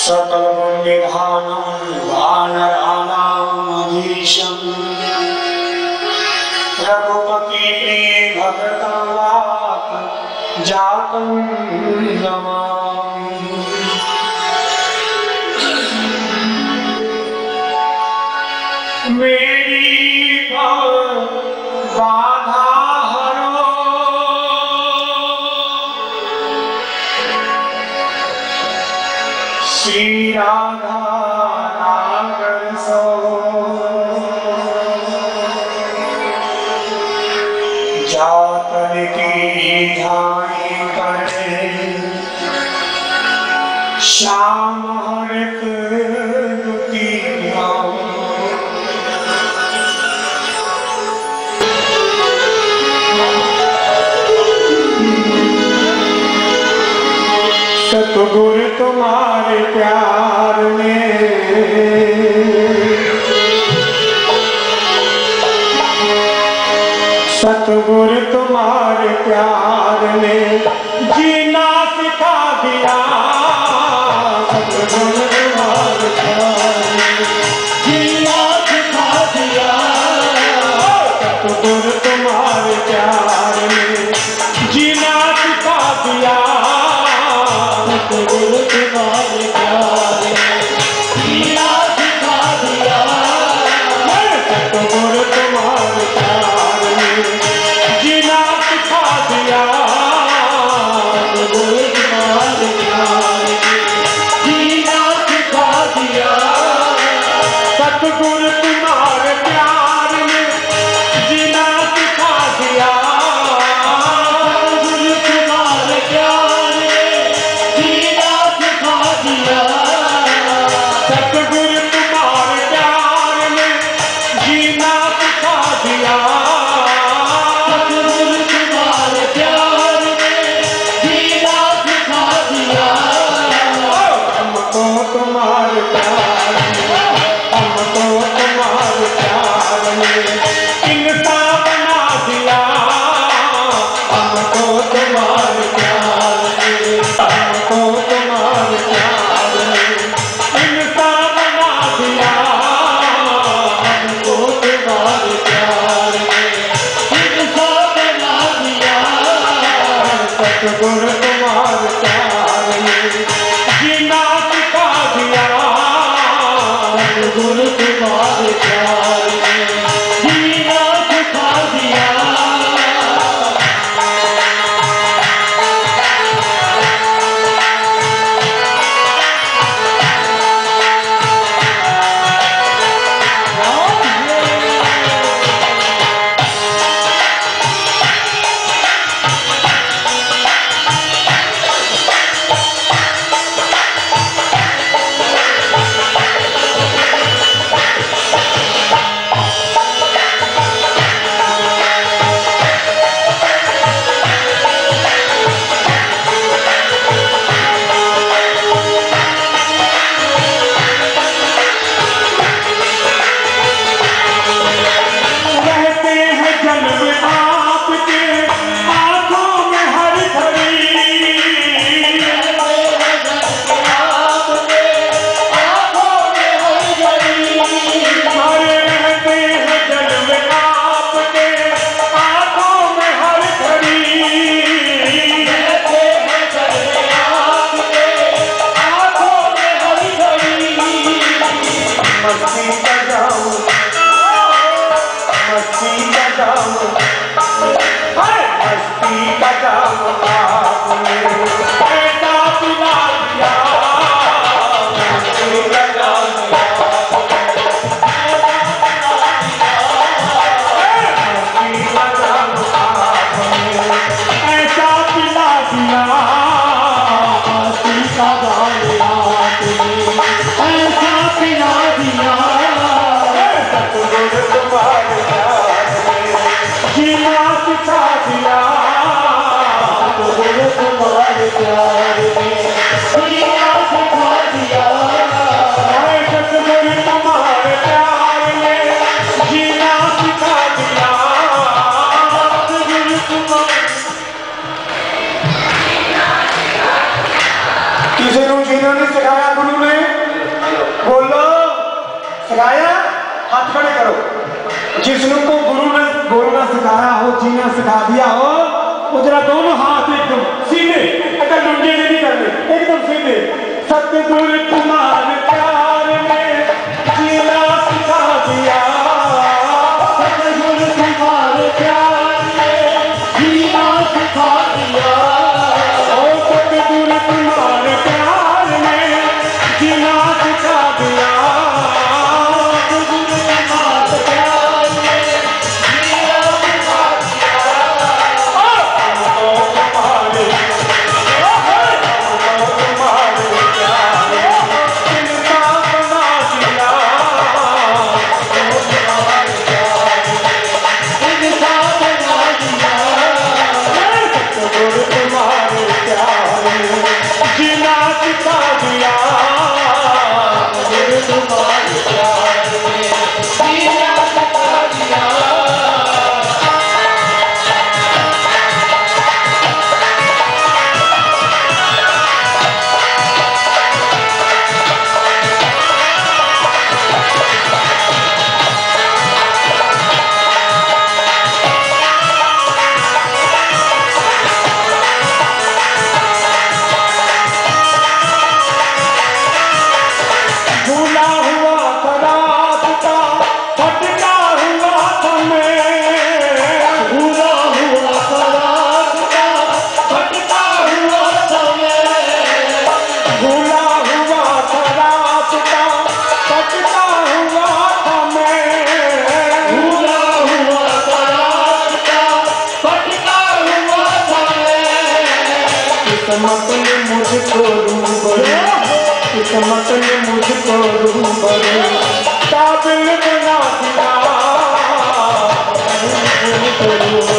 सकल निधानम वानराणामधीशं रघुपति प्रिय भगतवाक जातं नमामि। मेरी बाधा हरो श्री राधा नागर सो जातन की धाई करे श्याम हरित दुती सतगुरु तुम्हारे प्यार में सतगुरु तुम्हारे प्यार ने जीना सिखा दिया। सतगुरु तुम्हारे प्यार ने जीना सिखा दिया। सतगुरु तुम्हारे प्यार ने जीना सिखा दिया। सतगुरु तुम्हारे प्यार ने जीना सिखा दिया। सतगुरु तुम्हारे प्यार ने जीना सिखा दिया। सतगुरु तुम्हारे प्यार ने जीना सिखा दिया। सतगुरु तुम्हारे प्यार ने जीना सिखा दिया। सतगुरु तुम्हारे प्यार ने जीना सिखा दिया। सतगुरु तुम्हारे प्यार ने जीना सिखा दिया। सतगुरु तुम्हारे प्यार ने जीना सिखा दिया। हमको तुम्हारे प्यार ने हमको तुम्हारे प्यार ने इंसान बना दिया। हमको तुम्हारे प्यार ने हमको तुम्हारे प्यार ने इंसान बना दिया। हमको तुम्हारे प्यार ने इंसान बना दिया। सतगुरु तुम्हारे प्यार ने जीना सिखा दिया। सतगुरु तुम्हारे प्यार ने जीना सिखा दिया। किसी को जीना नहीं सिखाया गुरु ने। सिखाया हाथ खड़े करो। जिसनु को गुरु ने बोलना सिखाया हो, जीना सिखा दिया हो, वो जरा दोनों हाथ एकदम सीधे, अगर लुंगे नहीं करने, एकदम सीधे। सतगुरु तुम्हारे प्यार में जीना सिखा दिया, सतगुरु तुम्हारे प्यार में जीना सिखा दिया, ओ सतगुरु तुम्हारे प्यार में जीना सिखा दिया, सतगुरु तुम्हारे प्यार में जीना सिखा दिया, हमको तुम्हारे प्यार जिनका बना दिया, जिनका बना दिया, सतगुरु तुम्हारे प्यार में जीना सिखा दिया, सतगुरु तुम्हारे प्यार में जीना सिखा दिया। भूला हुआ रात का भटका हुआ था मैं, भूला हुआ रात का भटका हुआ था मैं, भूला हुआ रात का भटका हुआ था मैं, भूला हुआ रात का भटका हुआ था मैं। किस्मत ने मुझको रूबरू, किस्मत ने मुझको रूबरू काबिल बना दिया,